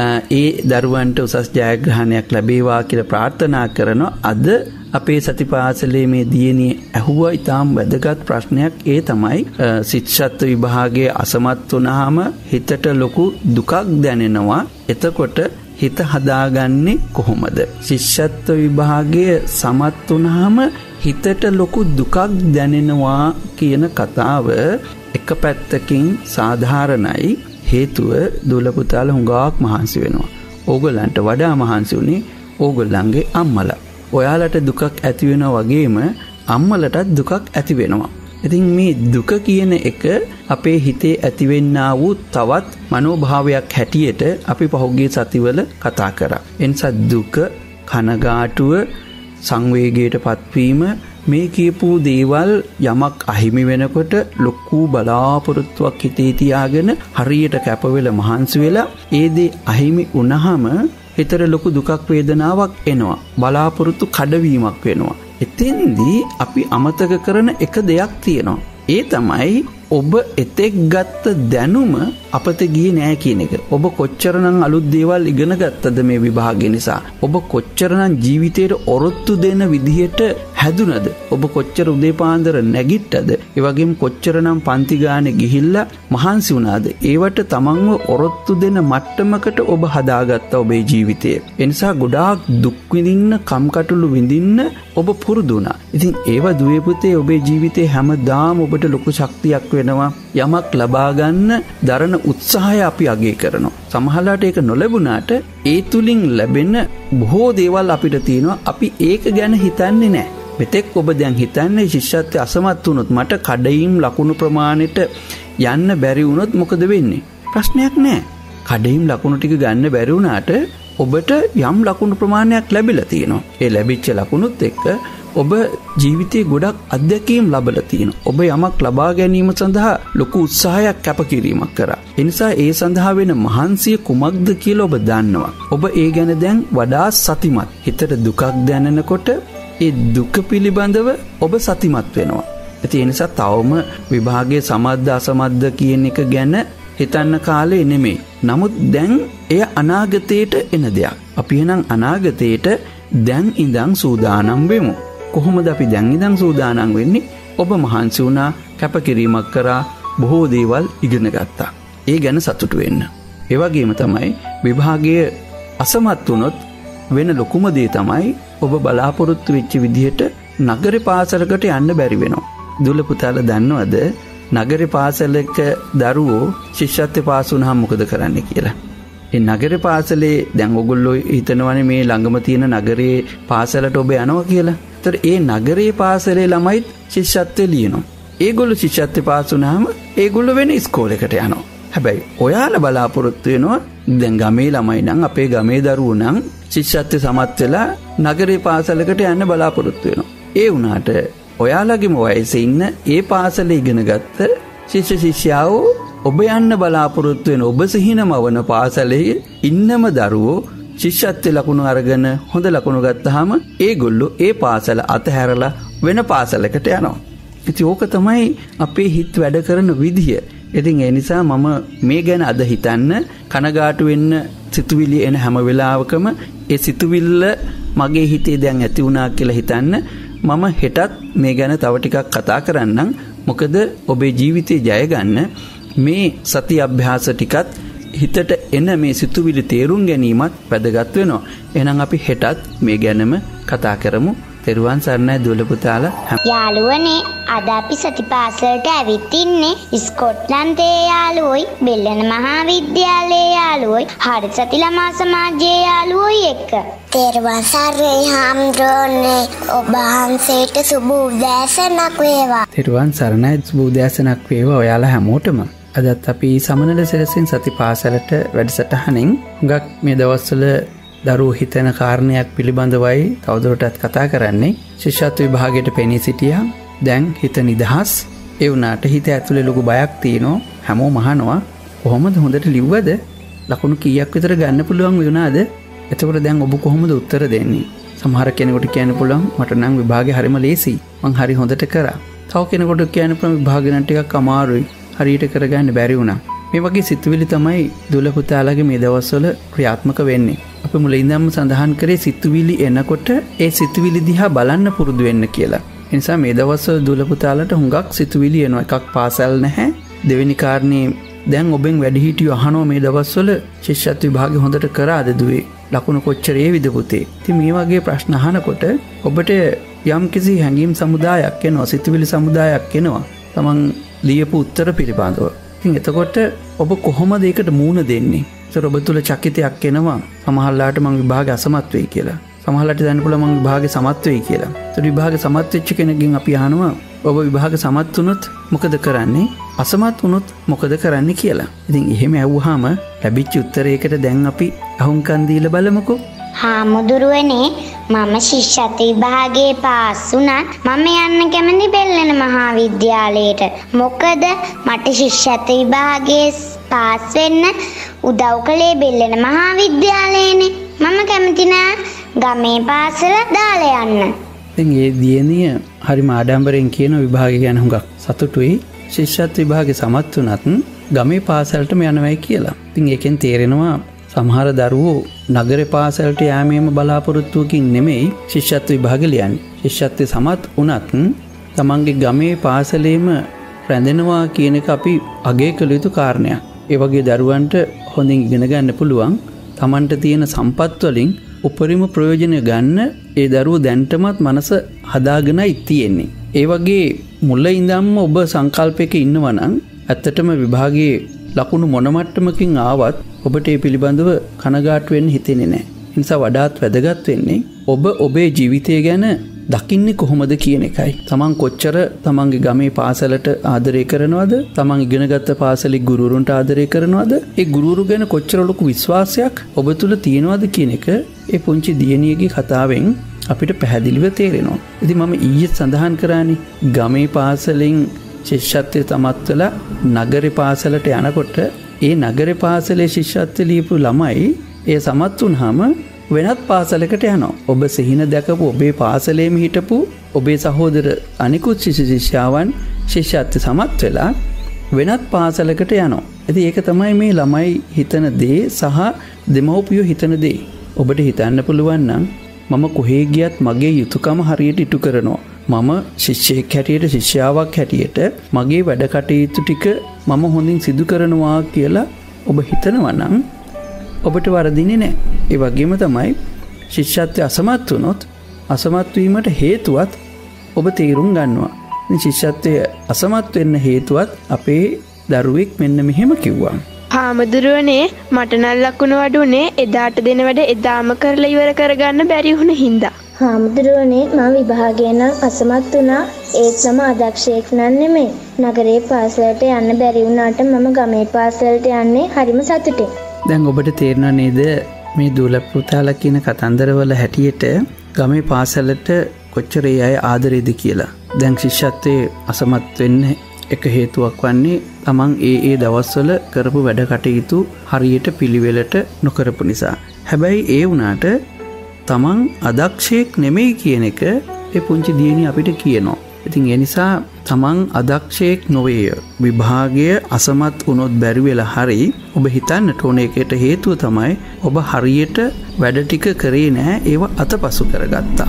ඒ දරුවන්ට උසස් ජයග්‍රහණයක් ලැබේවා කියලා ප්‍රාර්ථනා කරනවා. අද අපේ සතිපාසලේ මේ දියණිය ඇහුවා ඊටාම් වැදගත් ප්‍රශ්නයක්. ඒ තමයි ශිෂ්‍යත්ව විභාගයේ අසමත් වුණාම හිතට ලොකු දුකක් දැනෙනවා. එතකොට හිත හදාගන්නේ කොහොමද? ශිෂ්‍යත්ව විභාගයේ සමත් වුණාම හිතට ලොකු දුකක් දැනෙනවා කියන කතාව එක පැත්තකින් සාධාරණයි. හේතුව දුල පුතාලා හුඟක් මහන්සි වෙනවා. ඕගොල්ලන්ට වඩා මහන්සි උනේ ඕගොල්ලන්ගේ අම්මලා. ඔයාලට දුකක් ඇති වෙනවා වගේම අම්මලටත් දුකක් ඇති වෙනවා. ඉතින් මේ දුක කියන එක අපේ හිතේ ඇතිවෙන්නා වූ තවත් මනෝභාවයක් හැටියට අපි පහුගිය සතිවල කතා කරා. එනිසා දුක, කනගාටුව, සංවේගයට පත්වීම මේ කියපු දේවල් යමක් අහිමි වෙනකොට ලොකු බලාපොරොත්තුවක් හිතේ තියාගෙන හරියට කැප වෙලා මහන්සි වෙලා ඒ දේ අහිමි වුණාම හිතට ලොකු දුකක් වේදනාවක් එනවා. බලාපොරොත්තු කඩවීමක් වෙනවා. එතෙන්දී අපි අමතක කරන එක දෙයක් තියෙනවා. ඒ තමයි ඔබ එතෙක් ගත්ත දැනුම අපත ගියේ නෑ කියන එක. ඔබ කොච්චරනම් අලුත් දේවල් ඉගෙන ගත්තද මේ විභාගය නිසා? ඔබ කොච්චරනම් ජීවිතේට ඔරොත්තු දෙන විදිහට හැදුනද? ඔබ කොච්චර උදේ පාන්දර නැගිට්ටද? ඒ වගේම කොච්චරනම් පන්ති ගානේ ගිහිල්ලා මහන්සි වුණාද? ඒවට තමන්ව ඔරොත්තු දෙන මට්ටමකට ඔබ හදාගත්තා ඔබේ ජීවිතය. ඒ නිසා ගොඩාක් දුක් විඳින්න, කම්කටොළු විඳින්න ඔබ පුරුදු වුණා. ඉතින් ඒව දුවේ පුතේ ඔබේ ජීවිතේ හැමදාම ඔබට ලොකු ශක්තියක් වෙනවා. යමක් ලබා ගන්න දරන උත්සාහය අපි අගය කරනවා. සමහරවිට ඒක නොලැබුණාට ඒ තුලින් ලැබෙන බොහෝ දේවල් අපිට තියෙනවා. අපි ඒක ගැන හිතන්නේ නැහැ. මෙතෙක් ඔබ දැන් හිතන්නේ ශිෂ්‍යත්වයේ අසමත් වුණොත් මට කඩයිම් ලකුණු ප්‍රමාණයට යන්න බැරි වුණොත් මොකද වෙන්නේ? ප්‍රශ්නයක් නැහැ. කඩයිම් ලකුණු ටික ගන්න බැරි වුණාට ඔබට යම් ලකුණු ප්‍රමාණයක් ලැබිලා තියෙනවා. ඒ ලැබිච්ච ලකුණුත් එක්ක ඔබ ජීවිතේ ගොඩක් අත්දැකීම් ලබලා තියෙනවා. ඔබ යමක් ලබා ගැනීම සඳහා ලොකු උත්සාහයක් කැපකිරීමක් කරා. ඒ නිසා ඒ සඳහා වෙන මහන්සිය කුමක්ද කියලා ඔබ දන්නවා. ඔබ ඒ ගැන දැන් වඩා සතිමත්. හිතට දුකක් දැනෙනකොට ඒ දුක පිළිබඳව ඔබ සතිමත් වෙනවා. ඒ නිසා තවම විභාගයේ සමද්ද අසමද්ද කියන එක ගැන හිතන්න කාලේ නෙමෙයි. නමුත් දැන් එය අනාගතයට එන දෙයක්. අපි එහෙනම් අනාගතයට දැන් ඉඳන් සූදානම් වෙමු. කොහොමද අපි දැන් ඉඳන් සූදානම් වෙන්නේ? ඔබ මහන්සි වුණා, කැපකිරීමක් කරා, බොහෝ දේවල් ඉගෙන ගත්තා. ඒ ගැන සතුටු වෙන්න. ඒ වගේම තමයි විභාගයේ අසමත් වුණොත් වෙන ලොකුම දේ තමයි ඔබ බලාපොරොත්තු වෙච්ච විදිහට නගර පාසලකට යන්න බැරි වෙනවා. දුල පුතාලා දන්නවද නගර පාසලක දරුවෝ ශිෂ්‍යත්ව පාස් වුණාම මොකද කරන්නේ කියලා? ඒ නගර පාසලේ දැන් ඔයගොල්ලෝ හිතනවනේ මේ ළඟම තියෙන නගරේ පාසලට ඔබ යනවා කියලා. ඒතර ඒ නගරේ පාසලේ ළමයිත් ශිෂ්‍යත්වය ලියනවා. ඒගොල්ලෝ ශිෂ්‍යත්ව පාස් වුණාම ඒගොල්ලෝ වෙන ඉස්කෝලේකට යනවා. හැබැයි ඔයාලා බලාපොරොත්තු වෙනවා දැන් ගමේ ළමයි නම් අපේ ගමේ දරුවෝ නම් ශිෂ්‍යත්ව සමත් වෙලා නගරේ පාසලකට යන්න බලාපොරොත්තු වෙනවා. ඒ වුණාට ඔයාලගේම වයසේ ඉන්න ඒ පාසලේ ඉගෙන ගත්ත ශිෂ්‍ය ශිෂ්‍යාවෝ ඔබ යන්න බලාපොරොත්තු වෙන ඔබ සිහිනමවන පාසලේ ඉන්නම දරුවෝ ශිෂ්‍යත්ව ලකුණු අරගෙන හොඳ ලකුණු ගත්තාම ඒගොල්ලෝ ඒ පාසල අතහැරලා වෙන පාසලකට යනවා. ඉතින් ඕක තමයි අපේ හිත වැඩ කරන විදිය. ඉතින් ඒ නිසා මම මේ ගැන අද හිතන්න කනගාටු වෙන්න සිතුවිලි එන හැම වෙලාවකම ඒ සිතුවිල්ල මගේ හිතේ දැන් ඇති වුණා කියලා හිතන්න. මම හෙටත් මේ ගැන තව ටිකක් කතා කරන්නම්. මොකද ඔබේ ජීවිතේ ජය ගන්න මේ සති අභ්‍යාස ටිකත් හිතට එන මේ සිතුවිලි තේරුම් ගැනීමත් වැදගත් වෙනවා. එහෙනම් අපි හෙටත් මේ ගැනම කතා කරමු. තෙරුවන් සරණයි දුවල පුතාලා. යාළුවනේ අද අපි සතිපාසලට ඇවිත් ඉන්නේ ස්කොට්ලන්තයේ යාළුවෝයි, බෙල්ලන මහා විද්‍යාලයේ යාළුවෝයි, හරි සති ළමා සමාජයේ යාළුවෝයි එක්ක. තෙරුවන් සරණයි හාමුදුරනේ, ඔබ වහන්සේට සුබ උදෑසනක් වේවා. තෙරුවන් සරණයි සුබ උදෑසනක් වේවා ඔයාලා හැමෝටම. අදත් අපි සමනල සෙරසින් සතිපාසලට වැඩසටහනින් හුඟක් මේ දවස්වල දරුවෝ හිතන කාරණයක් පිළිබඳවයි තවදුරටත් කතා කරන්නේ. ශිෂ්‍යත්ව විභාගයට පෙනී සිටියා. දැන් හිත නිදහස්. ඒ වුණාට හිත ඇතුලේ ලොකු බයක් තියෙනවා. හැමෝම අහනවා කොහොමද හොඳට ලිව්වද? ලකුණු කීයක් විතර ගන්න පුළුවන් වුණාද? එතකොට දැන් ඔබ කොහොමද උත්තර දෙන්නේ? සමහර කෙනෙකුට කියන්න පුළුවන් මට නම් විභාගේ හරිම ලේසි. මං හරි හොඳට කරා. තව කෙනෙකුට කියන්න පුළුවන් විභාගේ නම් ටිකක් අමාරුයි. හරියට කරගන්න බැරි වුණා. මේ වගේ සිතුවිලි තමයි දුල පුතාලාගේ මේ දවස්වල ක්‍රියාත්මක වෙන්නේ. අපි මුලින්දම සඳහන් කරේ සිතුවිලි එනකොට ඒ සිතුවිලි දිහා බලන්න පුරුදු වෙන්න කියලා. ඒ නිසා මේ දවස්වල දුල පුතාලට හුඟක් සිතුවිලි එනවා. එකක් පාසල් නැහැ. දෙවෙනි කාරණේ දැන් ඔබෙන් වැඩිහිටියෝ අහනවා මේ දවස්වල ශිෂ්‍යත්ව විභාගේ හොඳට කරාද දුවේ? ලකුණු කොච්චර ඒවිද පුතේ? ඉතින් මේ වගේ ප්‍රශ්න අහනකොට ඔබට යම් කිසි හැඟීම් සමුදායක් එනවා, සිතුවිලි සමුදායක් එනවා. තමන් ලියපු උත්තර පිළිබඳව. ඉතින් එතකොට ඔබ කොහොමද ඒකට මූණ දෙන්නේ? ඒතර ඔබ තුල චකිතයක් එනවා. සමහරලාට මම විභාගේ අසමත් වෙයි කියලා. සමහරලාට දැනන්න පුළුවන් මම විභාගේ සමත් වෙයි කියලා. ඒතර විභාගේ සමත් වෙච්ච කෙනෙක්ගෙන් අපි අහනවා ඔබ විභාගේ සමත් වුණොත් මොකද කරන්නේ? අසමත් වුණොත් මොකද කරන්නේ කියලා. ඉතින් එහෙම ඇහුවාම ලැබිච්ච උත්තරයකට දැන් අපි අහුම්කන් දීලා බලමුකෝ. හාමුදුරුවනේ මම ශිෂ්‍යත්ව විභාගයේ පාස් වුණත් මම යන්න කැමති බෙල්ලන මහා විද්‍යාලයට. මොකද මට ශිෂ්‍යත්ව විභාගයේ පාස් වෙන්න උදව් කළේ බෙල්ලන මහා විද්‍යාලයනේ. මම කැමති නෑ ගමේ පාසල දාලා යන්න. ඉතින් ඒ දියණිය හරිම ආඩම්බරෙන් කියන විභාගය ගැන හුඟක් සතුටුයි. ශිෂ්‍යත්ව විභාගේ සමත් වුණත් ගමේ පාසලටම යනවායි කියලා. ඉතින් ඒකෙන් තේරෙනවා සමහර දරුවෝ නගර පාසලට යෑමේම බලාපොරොත්තුවකින් නෙමෙයි ශිෂ්‍යත්ව විභාගෙ ලියන්නේ. ශිෂ්‍යත්වයේ සමත් වුණත් තමන්ගේ ගමේ පාසලේම රැඳෙනවා කියන එක අපි අගය කළ යුතු කාරණයක්. ඒ වගේ දරුවන්ට හොඳින් ඉගෙන ගන්න පුළුවන්. තමන්ට තියෙන සම්පත් වලින් උපරිම ප්‍රයෝජන ගන්න ඒ දරුවෝ දැන්ටමත් මනස හදාගෙනයි තියෙන්නේ. ඒ වගේ මුල ඉඳන්ම ඔබ සංකල්පයක ඉන්නවා නම් ඇත්තටම විභාගයේ ලකුණු මොන මට්ටමකින් ආවත් ඔබට ඒ පිළිබඳව කනගාටු වෙන්න හිතෙන්නේ නැහැ. ඒ නිසා වඩාත් වැදගත් වෙන්නේ ඔබ ඔබේ ජීවිතය ගැන දකින්නේ කොහොමද කියන එකයි. තමන් කොච්චර තමන්ගේ ගමේ පාසලට ආදරය කරනවද? තමන් ඉගෙනගත්ත පාසලේ ගුරුවරුන්ට ආදරය කරනවද? ඒ ගුරුවරු ගැන කොච්චර ලොකු විශ්වාසයක් ඔබ තුල තියෙනවද කියන එක ඒ පුංචි දියණියගේ කතාවෙන් අපිට පැහැදිලිව තේරෙනවා. ඉතින් මම ඊයේ සඳහන් කරානේ ගමේ පාසලෙන් ශිෂ්‍යත්වයේ තමත් වෙලා නගරේ පාසලට යනකොට ඒ නගරේ පාසලේ ශිෂ්‍යත්ව ලියපු ළමයි ඒ සමත් වුණාම වෙනත් පාසලකට යනවා. ඔබ සිහින දැකපු ඔබේ පාසලේම හිටපු ඔබේ සහෝදර අනිකුත් ශිෂ්‍ය ශිෂ්‍යාවන් ශිෂ්‍යත්ව සමත් වෙලා වෙනත් පාසලකට යනවා. ඉතින් ඒක තමයි මේ ළමයි හිතන දේ සහ දෙමව්පියෝ හිතන දේ. ඔබට හිතන්න පුළුවන් නම් මම කොහේ ගියත් මගේ යුතුයකම හරියට ඉටු කරනවා. මම ශිෂ්‍යයෙක් හැටියට ශිෂ්‍යාවක් හැටියට මගේ වැඩ කටයුතු ටික මම හොඳින් සිදු කරනවා කියලා ඔබ හිතනවා නම් ඔබට වරදින්නේ නැහැ. ඒ වගේම තමයි ශිෂ්‍යත්වයේ අසමත් වුණොත් අසමත් වීමට හේතුවත් ඔබ තේරුම් ගන්නවා. මේ ශිෂ්‍යත්වයේ අසමත් වෙන්න හේතුවත් අපේ දරුවෙක් මෙන්න මෙහෙම කිව්වා. හාමුදුරුවනේ මට නම් ලකුණු වඩුනේ එදාට දෙන වැඩ එදාම කරලා ඉවර කරගන්න බැරි වුණ හින්දා. හාමුදුරුවනේ මම විභාගයේ නම් අසමත් වුණා. ඒත් මම අදක්ෂයෙක් නන් නෙමෙයි. නගරේ පාසලට යන්න බැරි වුණාට මම ගමේ පාසලට යන්නේ හරිම සතුටින්. දැන් ඔබට තේරෙනව නේද මේ දුල පුතාලා කියන කතන්දරවල හැටියට ගමේ පාසලට කොච්චර ඒ අය ආදරේද කියලා. දැන් ශිෂ්‍යත්වයේ අසමත් වෙන්න එක හේතුවක් වන්නේ තමන් ඒ ඒ දවස්වල කරපු වැඩ කටයුතු හරියට පිළිවෙලට නොකරපු නිසා. හැබැයි ඒ වුණාට තමන් අදක්ෂයෙක් නෙමෙයි කියන එක ඒ පුංචි දියණිය අපිට කියනවා. ඉතින් ඒ නිසා තමන් අදක්ෂයෙක් නොවේය. විභාගය අසමත් වුණොත් බැරි වෙලා හරි ඔබ හිතන්නට ඕන එකට හේතුව තමයි ඔබ හරියට වැඩ ටික කරේ නැහැ ඒව අතපසු කරගත්තා.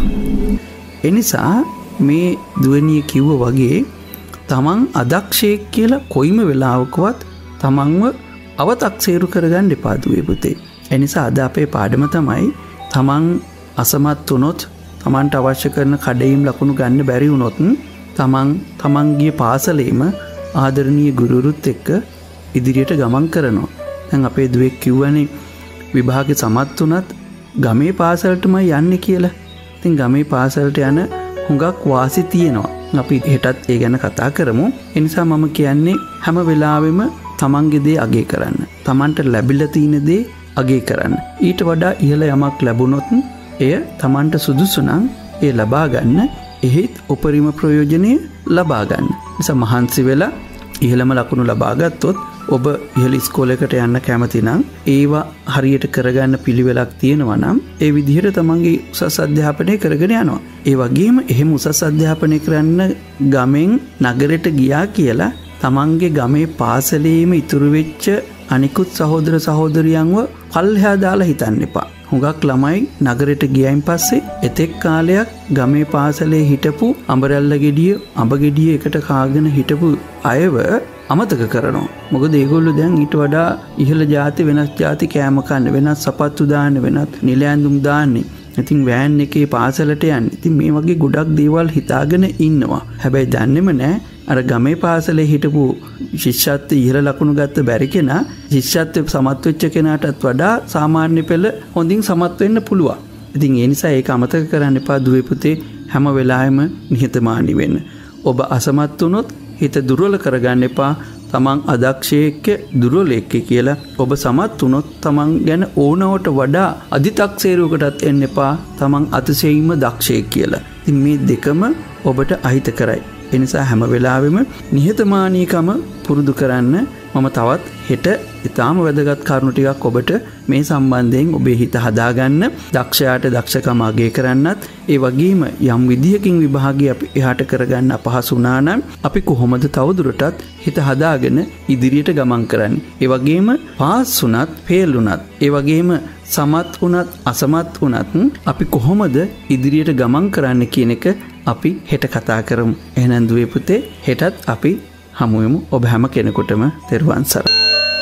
ඒ නිසා මේ දුවනිය කිව්ව වගේ තමන් අදක්ෂයෙක් කියලා කොයිම වෙලාවකවත් තමන්ව අවතක්සේරු කරගන්න එපා දුවේ පුතේ. ඒ නිසා අද අපේ පාඩම තමයි තමන් අසමත් වුණොත් තමන්ට අවශ්‍ය කරන කඩේම් ලකුණු ගන්න බැරි වුණොත් තමන් තමන්ගේ පාසලේම ආදරණීය ගුරුවරුත් එක්ක ඉදිරියට ගමන් කරනවා. දැන් අපේ දුවෙක් කිව්වනේ විභාගේ සමත් වුණත් ගමේ පාසලටම යන්නේ කියලා. ඉතින් ගමේ පාසලට යන හුඟක් වාසි තියෙනවා. අපි හෙටත් ඒ ගැන කතා කරමු. ඒ නිසා මම කියන්නේ හැම වෙලාවෙම තමන්ගේ දේ අගය කරන්න. තමන්ට ලැබිලා තියෙන දේ අගය කරන්න. ඊට වඩා ඉහළ යමක් ලැබුණොත් එය තමන්ට සුදුසු නම් ඒ ලබා ගන්න. එහෙත් උපරිම ප්‍රයෝජනෙ ලබා ගන්න. නිසා මහන්සි වෙලා ඉහළම ලකුණු ලබා ගත්තොත් ඔබ ඉහළ ඉස්කෝලේකට යන්න කැමති නම් ඒවා හරියට කරගන්න පිළිවෙලක් තියෙනවා නම් ඒ විදිහට තමන්ගේ උසස් අධ්‍යාපනය කරගෙන යනවා. ඒ වගේම එහෙම උසස් අධ්‍යාපනය කරන්න ගමෙන් නගරයට ගියා කියලා තමන්ගේ ගමේ පාසලේම ඉතුරු වෙච්ච අනිකුත් සහෝදර සහෝදරියන්ව පල්ලෙහා දාලා හිතන්න එපා. හුඟක් ළමයි නගරයට ගියයින් පස්සේ එතෙක් කාලයක් ගමේ පාසලේ හිටපු අඹරැල්ල ගෙඩිය අඹ ගෙඩිය එකට කාගෙන හිටපු අයව අමතක කරනවා. මොකද ඒගොල්ලෝ දැන් ඊට වඩා ඉහළ ಜಾති වෙනස් ಜಾති කෑම කන්න වෙනස් සපත්තු දාන්න වෙනත් නිල ඇඳුම් දාන්නේ. ඉතින් වෑන් එකේ පාසලට යන්නේ. ඉතින් මේ වගේ ගොඩක් දේවල් හිතාගෙන ඉන්නවා. හැබැයි දන්නේම නැහැ අර ගමේ පාසලේ හිටපු ශිෂ්‍යත්වයේ ඉහළ ලකුණු ගත්ත බැරි කෙනා ශිෂ්‍යත්වයේ සමත් වෙච්ච කෙනාටත් වඩා සාමාන්‍ය පෙළ හොඳින් සමත් වෙන්න පුළුවන්. ඉතින් ඒ නිසා ඒක අමතක කරන්න එපා දුවේ පුතේ. හැම වෙලාවෙම නිහතමානී වෙන්න. ඔබ අසමත් වුණොත් හිත දුර්වල කරගන්න එපා. තමන් අදක්ෂයෙක් දුර්වලෙක් කියලා ඔබ සමත් වුණොත් තමන් ගැන ඕනවට වඩා අධිතක්සේරුවකටත් එන්න එපා. තමන් අතිශයින්ම දක්ෂයෙක් කියලා. ඉතින් මේ දෙකම ඔබට අහිත කරයි. ඒ නිසා හැම වෙලාවෙම නිහතමානීකම පුරුදු කරන්න. මම තවත් හෙට ඊටාම වැදගත් කරුණු ටිකක් ඔබට මේ සම්බන්ධයෙන් ඔබේ හිත හදාගන්න, දක්ෂයාට දක්ෂකම අගය කරන්නත්, ඒ වගේම යම් විදිහකින් විභාගය අපි එහාට කරගන්න අපහසු වුණා නම් අපි කොහොමද තවදුරටත් හිත හදාගෙන ඉදිරියට ගමන් කරන්නේ. ඒ වගේම පාස් වුණත්, ෆේල් වුණත්, ඒ වගේම සමත් වුණත්, අසමත් වුණත් අපි කොහොමද ඉදිරියට ගමන් කරන්න කියන එක අපි හෙට කතා කරමු. එහෙනම් දුවේ පුතේ හෙටත් අපි හමුවෙමු. ඔබ හැම කෙනෙකුටම තෙරුවන් සරණයි.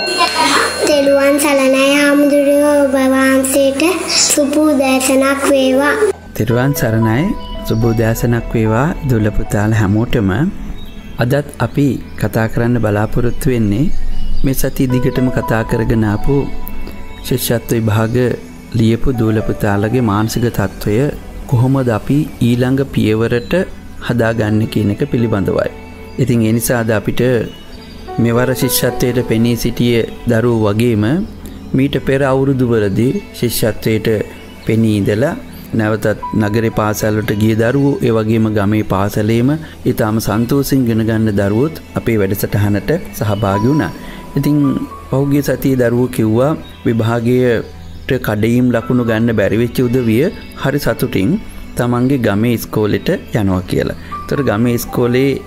තෙරුවන් සරණයි හාමුදුරුවෝ. ඔබ වහන්සේට සුබ උදෑසනක් වේවා. තෙරුවන් සරණයි. සුබ උදෑසනක් වේවා දුල පුතාලා හැමෝටම. අදත් අපි කතා කරන්න බලාපොරොත්තු වෙන්නේ මේ සතිය දිගටම කතා කරගෙන ආපු ශිෂ්‍යත්ව විභාග ලියපු දුල පුතාලගේ මානසික තත්වය කොහොමද අපි ඊළඟ පියවරට හදාගන්නේ කියන එක පිළිබඳවයි. ඉතින් ඒ නිසා අද අපිට මෙවර ශිෂ්‍යත්වයට පෙනී සිටිය දරුවෝ වගේම මීට පෙර අවුරුදුවලදී ශිෂ්‍යත්වයට පෙනී ඉඳලා නැවතත් නගරේ පාසලට ගිය දරුවෝ, ඒ වගේම ගමේ පාසලේම ඊටාම සන්තෝෂෙන් ඉගෙන ගන්න දරුවොත් අපේ වැඩසටහනට සහභාගී වුණා. ඉතින් පහුගිය සතියේ දරුවෝ කිව්වා විභාගයට කඩයිම් ලකුණු ගන්න බැරි වෙච්ච උදවිය හරි සතුටින් තමන්ගේ ගමේ ඉස්කෝලේට යනවා කියලා. ඒතර ගමේ ඉස්කෝලේ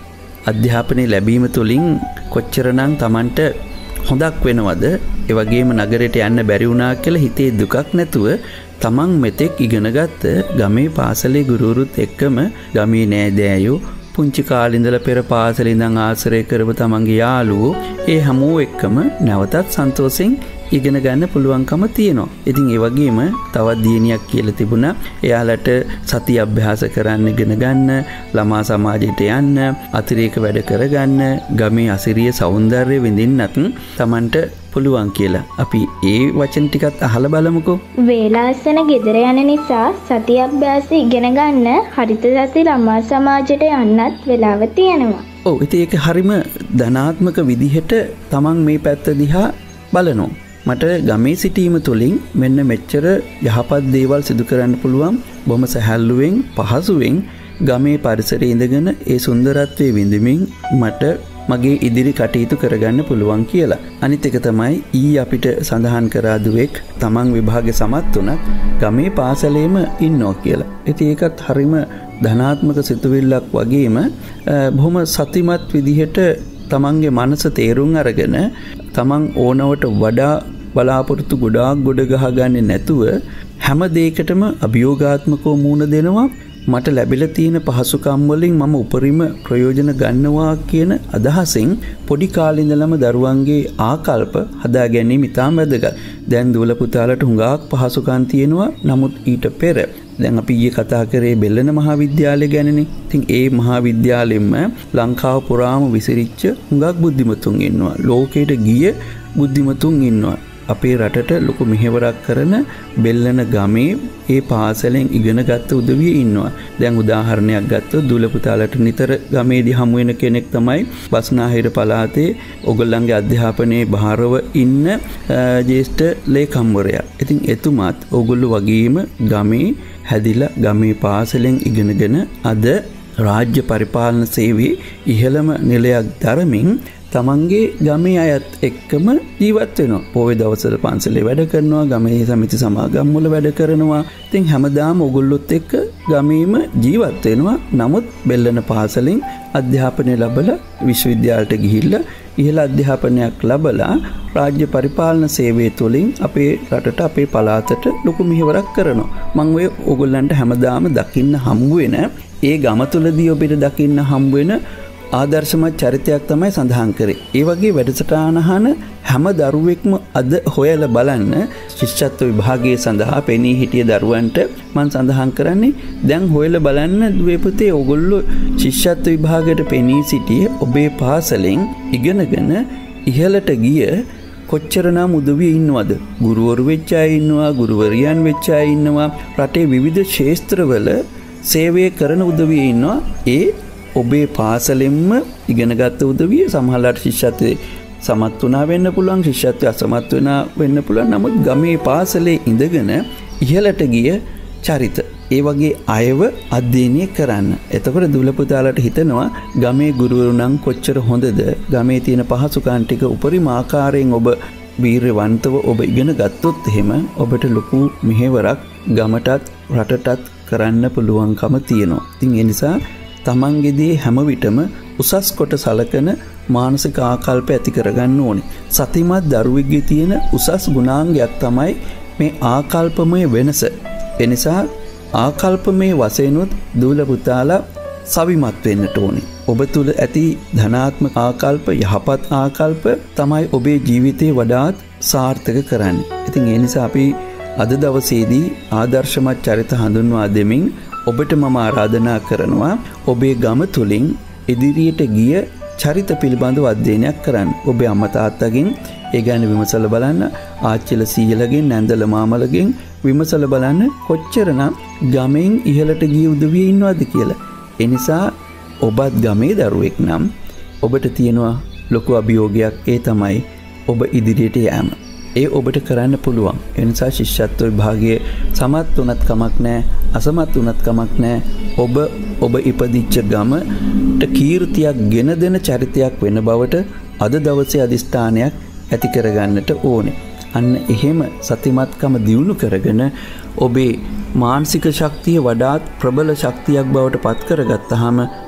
අධ්‍යාපනය ලැබීම තුළින් කොච්චරනම් Tamanට හොඳක් වෙනවද? ඒ වගේම නගරයට යන්න බැරි වුණා කියලා හිතේ දුකක් නැතුව තමන් මෙතෙක් ඉගෙනගත්ත ගමේ පාසලේ ගුරුවරුත් එක්කම ගමේ නෑදෑයෝ පුංචි කාලේ ඉඳලා පෙර පාසලේ ඉඳන් ආශ්‍රය කරපු තමන්ගේ යාළුවෝ ඒ හැමෝ එක්කම නැවතත් සන්තෝෂෙන් ඉගෙන ගන්න පුළුවන්කම තියෙනවා. ඉතින් ඒ වගේම තවත් දියණියක් කියලා තිබුණා. එයාලට සති අභ්‍යාස කරන්න ඉගෙන ගන්න, ළමා සමාජයට යන්න, අතිරේක වැඩ කරගන්න, ගමේ අසිරිය సౌందර්යය විඳින්නත් Tamanට පුළුවන් කියලා. අපි ඒ වචන ටිකත් අහලා බලමුකෝ. වේලාසන ගෙදර යන නිසා සති අභ්‍යාස ඉගෙන ගන්න හරිත සති ළමා සමාජයට යන්නත් වෙලාව තියෙනවා. ඔව් ඉතින් ඒක හරිම ධනාත්මක විදිහට Taman මේ පැත්ත දිහා බලනවා. මට ගමේ සිටීම තුළින් මෙන්න මෙච්චර යහපත් දේවල් සිදු කරන්න පුළුවන්. බොහොම සැහැල්ලුවෙන් පහසුවෙන් ගමේ පරිසරයේ ඉඳගෙන ඒ සුන්දරත්වයේ විඳින්මින් මට මගේ ඉදිරි කටයුතු කරගන්න පුළුවන් කියලා. අනිත් එක තමයි ඊ අපිට සඳහන් කරා දුවෙක් තමන් විභාගේ සමත් වුණත් ගමේ පාසලේම ඉන්නවා කියලා. ඉතින් ඒකත් හරිම ධනාත්මක සිතුවිල්ලක් වගේම බොහොම සතිමත් විදිහට තමන්ගේ මනස තේරුම් අරගෙන තමන් ඕනවට වඩා බලාපොරොත්තු ගොඩාක් ගොඩ ගහගන්නේ නැතුව හැම දෙයකටම අභියෝගාත්මකව මුහුණ දෙනවා. මට ලැබිලා තියෙන පහසුකම් වලින් මම උපරිම ප්‍රයෝජන ගන්නවා කියන අදහසින් පොඩි කාලේ ඉඳලම දරුවන්ගේ ආකල්ප හදා ගැනීම ඉතාම වැදගත්. දැන් දුවල පුතාලට හුඟක් පහසුකම් තියෙනවා. නමුත් ඊට පෙර දැන් අපි ඊයේ කතා කරේ බෙල්ලන මහාවිද්‍යාලය ගැනනේ. ඉතින් ඒ මහාවිද්‍යාලෙම ලංකාව පුරාම විසිරිච්ච හුඟක් බුද්ධිමතුන් ඉන්නවා. ලෝකයට ගිය බුද්ධිමතුන් ඉන්නවා. අපේ රටට ලොකු මෙහෙවරක් කරන බෙල්ලන ගමේ ඒ පාසලෙන් ඉගෙනගත්ත උදවිය ඉන්නවා. දැන් උදාහරණයක් ගත්තොත් දුවල පුතාලට නිතර ගමේදී හමු වෙන කෙනෙක් තමයි බස්නාහිර පළාතේ ඔයගොල්ලන්ගේ අධ්‍යාපනයේ භාරව ඉන්න ජ්‍යෙෂ්ඨ ලේකම්වරයා. ඉතින් එතුමාත් ඔයගොල්ලෝ වගේම ගමේ හැදිලා ගමේ පාසලෙන් ඉගෙනගෙන අද රාජ්‍ය පරිපාලන සේවයේ ඉහළම නිලයක් දරමින් තමන්ගේ ගමේ අයත් එක්කම ජීවත් වෙනවා. පොයේ දවසවල පන්සලේ වැඩ කරනවා, ගමේ සමිති සමාගම් වල වැඩ කරනවා. ඉතින් හැමදාම ඔයගොල්ලොත් එක්ක ගමේම ජීවත් වෙනවා. නමුත් බෙල්ලන පාසලෙන් අධ්‍යාපනය ලැබලා විශ්වවිද්‍යාලයට ගිහිල්ලා ඉහළ අධ්‍යාපනයක් ලැබලා රාජ්‍ය පරිපාලන සේවය තුළින් අපේ රටට අපේ පළාතට ලොකු මෙහෙවරක් කරනවා. මම ඔය ඔයගොල්ලන්ට හැමදාම දකින්න හම්බ වෙන ඒ ගම තුලදී ඔබට දකින්න හම්බ වෙන ආදර්ශමත් චරිතයක් තමයි සඳහන් කරේ. ඒ වගේ වැඩසටහන අහන හැම දරුවෙක්ම අද හොයලා බලන්න ශිෂ්‍යත්ව විභාගයේ සඳහා පෙනී හිටිය දරුවන්ට මම සඳහන් කරන්නේ දැන් හොයලා බලන්න දුවේ පුතේ ඕගොල්ලෝ ශිෂ්‍යත්ව විභාගයට පෙනී සිටියේ ඔබේ පාසලෙන් ඉගෙනගෙන ඉහළට ගිය කොච්චරනම් උදවිය ඉන්නවද? ගුරුවරු වෙච්ච අය ඉන්නවා, ගුරුවරියන් වෙච්ච අය ඉන්නවා, රටේ විවිධ ක්ෂේත්‍රවල සේවය කරන උදවිය ඉන්නවා. ඒ ඔබේ පාසලෙන්ම ඉගෙනගත්ත උදවිය සමහරවිට ශිෂ්‍යත්වයේ සමත් වුණා වෙන්න පුළුවන්, ශිෂ්‍යත්වයේ අසමත් වුණා වෙන්න පුළුවන්. නමුත් ගමේ පාසලේ ඉඳගෙන ඉහළට ගිය චරිත ඒ වගේ අයව අධ්‍යයනය කරන්න. එතකොට දුවල පුතාලට හිතෙනවා ගමේ ගුරුවරු නම් කොච්චර හොඳද, ගමේ තියෙන පහසුකම් ටික උපරිම ආකාරයෙන් ඔබ වීරවන්තව ඔබ ඉගෙන ගත්තොත් එහෙම ඔබට ලොකු මෙහෙවරක් ගමටත් රටටත් කරන්න පුළුවන්කම තියෙනවා. ඉතින් ඒ නිසා තමන්ගේදී හැම විටම උසස් කොට සලකන මානසික ආකල්ප ඇති කරගන්න ඕනේ. සතිමත් දරුවෙක්ගේ තියෙන උසස් ගුණාංගයක් තමයි මේ ආකල්පමය වෙනස. ඒ නිසා ආකල්පමය වශයෙන්ුත් දුවල පුතාලා සවිමත් වෙන්නට ඕනේ. ඔබ තුල ඇති ධනාත්මක ආකල්ප, යහපත් ආකල්ප තමයි ඔබේ ජීවිතේ වඩාත් සාර්ථක කරන්නේ. ඉතින් ඒ නිසා අපි අද දවසේදී ආදර්ශමත් චරිත හඳුන්වා දෙමින් ඔබට මම ආරාධනා කරනවා ඔබේ ගම තුලින් ඉදිරියට ගිය චරිත පිළිබඳව අධ්‍යයනයක් කරන්න. ඔබේ අම්මා තාත්තගෙන් ඒ ගැන විමසලා බලන්න, ආච්චිලා සීයලගෙන්, නැන්දලා මාමලගෙන් විමසලා බලන්න කොච්චරනම් ගමෙන් ඉහළට ගිය උදවිය ඉන්නවද කියලා. ඒ නිසා ඔබත් ගමේ දරුවෙක් නම් ඔබට තියෙනවා ලොකු අභියෝගයක්. ඒ තමයි ඔබ ඉදිරියට යෑම. ඒ ඔබට කරන්න පුළුවන්. ඒ නිසා ශිෂ්‍යත්ව විභාගයේ සමත් වුණත් කමක් නැහැ, අසමත් වුණත් කමක් නැහැ. ඔබ ඔබ ඉපදිච්ච ගමට කීර්තියක් ගෙන දෙන චරිතයක් වෙන බවට අද දවසේ අදිස්ථානයක් ඇති කරගන්නට ඕනේ. අන්න එහෙම සතිමත්කම දියුණු කරගෙන ඔබේ මානසික ශක්තිය වඩාත් ප්‍රබල ශක්තියක් බවට පත් කරගත්තාම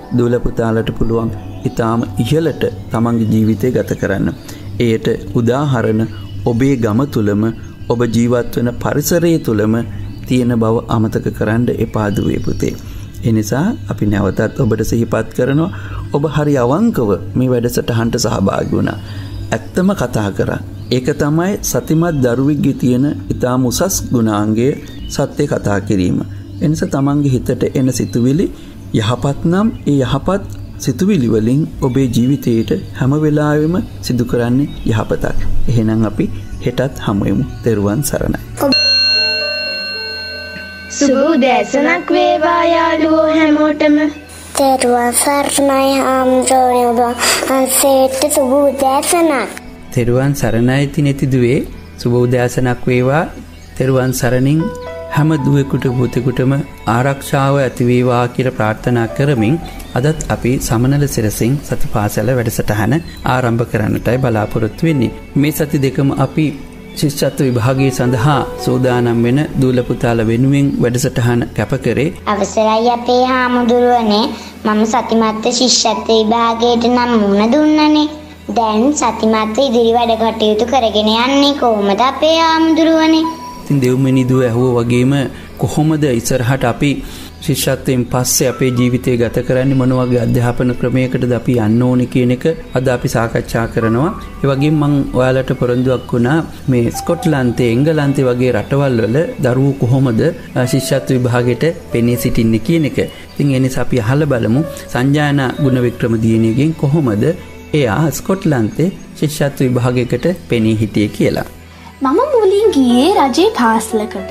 දූල පුතාලට පුළුවන් ඊටාම ඉහළට තමන්ගේ ජීවිතය ගත කරන්න. එයට උදාහරණ ඔබේ ගම තුලම ඔබ ජීවත් වෙන පරිසරය තුලම තියෙන බව අමතක කරන්න එපා දුවේ පුතේ. ඒ නිසා අපි නැවතත් ඔබට සිහිපත් කරනවා ඔබ හරි අවංකව මේ වැඩසටහනට සහභාගී වුණා. ඇත්තම කතා කරා. ඒක තමයි සතිමත් දරුවෙක්ගේ තියෙන ඊටාම උසස් ගුණාංගය සත්‍ය කතා කිරීම. එනිසා තමන්ගේ හිතට එන සිතුවිලි යහපත් නම් ඒ යහපත් සිතුවිලි වලින් ඔබේ ජීවිතයට හැම වෙලාවෙම සිදු කරන්නේ යහපතක්. එහෙනම් අපි හෙටත් හමු වෙමු. තෙරුවන් සරණයි. සුබ උදෑසනක් වේවා යාළුවෝ හැමෝටම. තෙරුවන් සරණයි හාමුදුරනේ ඔබ අන්සේට සුබ උදෑසනක්. තෙරුවන් සරණයි තිනෙතිදුවේ සුබ උදෑසනක් වේවා. තෙරුවන් සරණින් හැම දුවෙකුට පුතෙකුටම ආරක්ෂාව ඇති වේවා කියලා ප්‍රාර්ථනා කරමින් අදත් අපි සමනල සිරසින් සතිපාසල වැඩසටහන ආරම්භ කරන්නටයි බලාපොරොත්තු වෙන්නේ. මේ සති දෙකම අපි ශිෂ්‍යත්ව විභාගයේ සඳහා සූදානම් වෙන දූල පුතාලා වෙනුවෙන් වැඩසටහන කැප කරේ. අවසරයි අපේ හාමුදුරුවනේ මම සතිමත් ශිෂ්‍යත්ව විභාගයට නම් මුණ දුන්නනේ. දැන් සතිමත් ඉදිරි වැඩ කටයුතු කරගෙන යන්නේ කොහොමද අපේ හාමුදුරුවනේ? ඉතින් දෙව්මනි දුව ඇහුවා වගේම කොහොමද ඉස්සරහට අපි ශිෂ්‍යත්වයෙන් පස්සේ අපේ ජීවිතය ගත කරන්නේ මොන වගේ අධ්‍යාපන ක්‍රමයකටද අපි යන්න ඕනේ කියන එක අද අපි සාකච්ඡා කරනවා. ඒ වගේම මම ඔයාලට පොරොන්දුවක් වුණා මේ ස්කොට්ලන්තේ එංගලන්තේ වගේ රටවල් වල දරුවෝ කොහොමද ශිෂ්‍යත්ව විභාගයට පෙනී සිටින්නේ කියන එක. ඉතින් ඒ නිසා අපි අහලා බලමු සංජානා ගුණවික්‍රම දියණියගෙන් කොහොමද එයා ස්කොට්ලන්තේ ශිෂ්‍යත්ව විභාගයකට පෙනී හිටියේ කියලා. මම මුලින් ගියේ රජේ පාසලකට.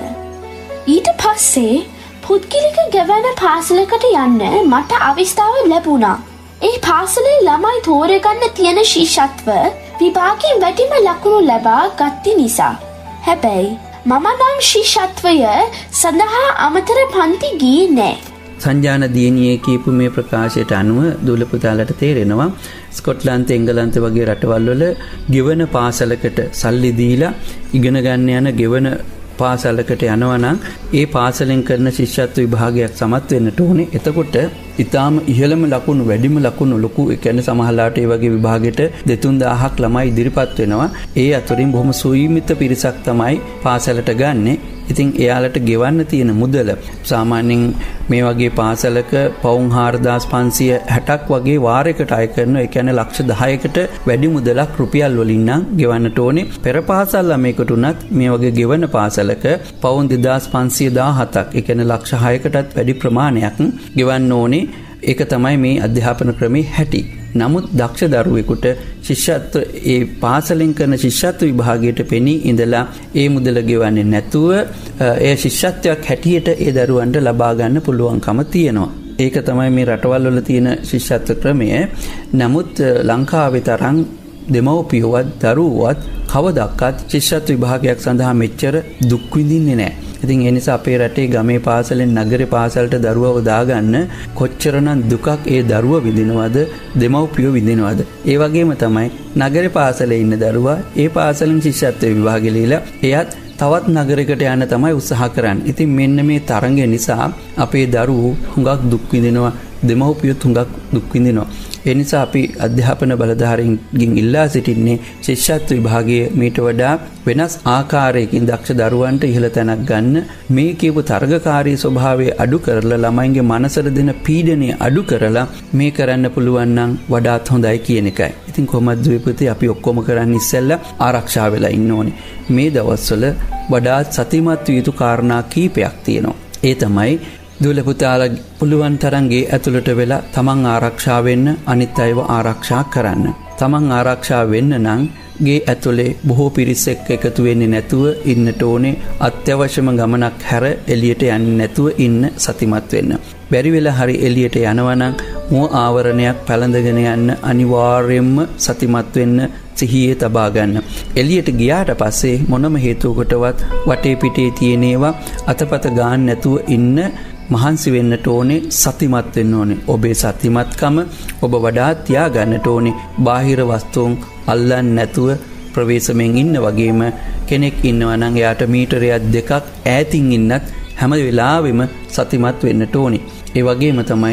ඊට පස්සේ පුද්ගලික ගෙවන පාසලකට යන්න මට අවස්ථාව ලැබුණා. ඒ පාසලේ ළමයි තෝරගන්න තියෙන ශිෂ්‍යත්ව විභාගයෙන් වැඩිම ලකුණු ලබා ගත්ත නිසා. හැබැයි මම නම් ශිෂ්‍යත්වය සඳහා අමතර පන්ති ගියේ නෑ. සංජාන දියණියේ කියපු මේ ප්‍රකාශයට අනුව දූල පුතාලට තේරෙනවා ස්කොට්ලන්ත එංගලන්ත වගේ රටවල් වල ගෙවන පාසලකට සල්ලි දීලා ඉගෙන ගන්න යන ගෙවන පාසලකට යනවා නම් ඒ පාසලෙන් කරන ශිෂ්‍යත්ව විභාගයක් සමත් වෙන්නට ඕනේ. එතකොට ඊටාම ඉහළම ලකුණු වැඩිම ලකුණු ලොකු ඒ කියන්නේ සමහරලාට ඒ වගේ විභාගෙට දෙතුන් දාහක් ළමයි ඉදිරිපත් වෙනවා. ඒ අතරින් බොහොම සුවිමිත පිරිසක් තමයි පාසලට ගන්නෙ. ඉතින් එයාලට ගෙවන්න තියෙන මුදල සාමාන්‍යයෙන් මේ වගේ පාසලක පවුම් හාරදාස් පන්සිය හැටක් වගේ වාරයකට අය කරනවා. ඒ කියන්නේ ලක්ෂ දහයකට වැඩි මුදලක් රුපියල් වලින් නම් ගෙවන්නට ඕනේ. පෙර පාසල් ළමයකට උනත් මේ වගේ ගෙවන පාසලක පවුම් දෙදාස් පන්සිය දාහතක් ඒ කියන්නේ ලක්ෂ හයකටත් වැඩි ප්‍රමාණයක් ගෙවන්න ඕනේ. ඒක තමයි මේ අධ්‍යාපන ක්‍රමේ හැටි. නමුත් දක්ෂ දරුවෙකුට ශිෂ්‍යත්ව ඒ පාසලෙන් කරන ශිෂ්‍යත්ව විභාගයට පෙනී ඉඳලා ඒ මුදල ගෙවන්නේ නැතුව ඒ ශිෂ්‍යත්වයක් හැටියට ඒ දරුවන්ට ලබා ගන්න පුළුවන්කම තියෙනවා. ඒක තමයි මේ රටවල් වල තියෙන ශිෂ්‍යත්ව ක්‍රමය. නමුත් ලංකාවේ තරම් දෙමව්පියවත් දරුවවත් කවදාවත් ශිෂ්‍යත්ව විභාගයක් සඳහා මෙච්චර දුක් විඳින්නේ නැහැ. ඉතින් ඒ නිසා අපේ රටේ ගමේ පාසලෙන් නගරේ පාසලට දරුවව දාගන්න කොච්චරනම් දුකක් ඒ දරුවා විඳිනවද දෙමව්පියෝ විඳිනවද. ඒ වගේම තමයි නගරේ පාසලේ ඉන්න දරුවා ඒ පාසලෙන් ශිෂ්‍යත්ව විභාගෙ ලියලා එයත් තවත් නගරයකට යන්න තමයි උත්සාහ කරන්නේ. ඉතින් මෙන්න මේ තරංගය නිසා අපේ දරුවෝ හුඟක් දුක් විඳිනවා, දෙමව්පියෝ හුඟක් දුක් විඳිනවා. ඒ නිසා අපි අධ්‍යාපන බලධාරීන්ගෙන් ඉල්ලා සිටින්නේ ශිෂ්‍යත්ව විභාගයේ මීට වඩා වෙනස් ආකාරයකින් දක්ෂ දරුවන්ට ඉහළ තැනක් ගන්න, මේ කියපු තරගකාරී ස්වභාවය අඩු කරලා ළමයින්ගේ මනසට දෙන පීඩනය අඩු කරලා මේ කරන්න පුළුවන් නම් වඩාත් හොඳයි කියන එකයි. ඉතින් කොහොමද දුවපතේ අපි ඔක්කොම කරන්නේ ඉස්සෙල්ලා ආරක්ෂා වෙලා ඉන්න ඕනේ. මේ දවස්වල වඩාත් සතිමත් විය යුතු කාරණා කීපයක් තියෙනවා. ඒ තමයි දූල පුතාලා පුළුවන් තරම්ගේ ඇතුළට වෙලා තමන් ආරක්ෂා වෙන්න, අනිත් අයව ආරක්ෂා කරන්න. තමන් ආරක්ෂා වෙන්න නම් ගේ ඇතුලේ බොහෝ පිරිස් එක්ක එකතු වෙන්නේ නැතුව ඉන්නට ඕනේ. අත්‍යවශ්‍යම ගමනක් හැර එළියට යන්නේ නැතුව ඉන්න, සතිමත් වෙන්න. බැරි වෙලා හරි එළියට යනවා නම් මෝ ආවරණයක් පැලඳගෙන යන්න, අනිවාර්යයෙන්ම සතිමත් වෙන්න, සිහියේ තබා ගන්න. එළියට ගියාට පස්සේ මොනම හේතුවකටවත් වටේ පිටේ තියෙන ඒවා අතපත ගන්න නැතුව ඉන්න, මහන්සි වෙන්නට ඕනේ, සතිමත් වෙන්න ඕනේ. ඔබේ සතිමත්කම ඔබ වඩා තියා ගන්නට ඕනේ. බාහිර වස්තුන් අල්ලන්නේ නැතුව ප්‍රවේශමෙන් ඉන්න වගේම කෙනෙක් ඉන්නවා නම් එයාට මීටරයක් දෙකක් ඈතින් ඉන්නත් හැම වෙලාවෙම සතිමත් වෙන්නට ඕනේ. ඒ වගේම තමයි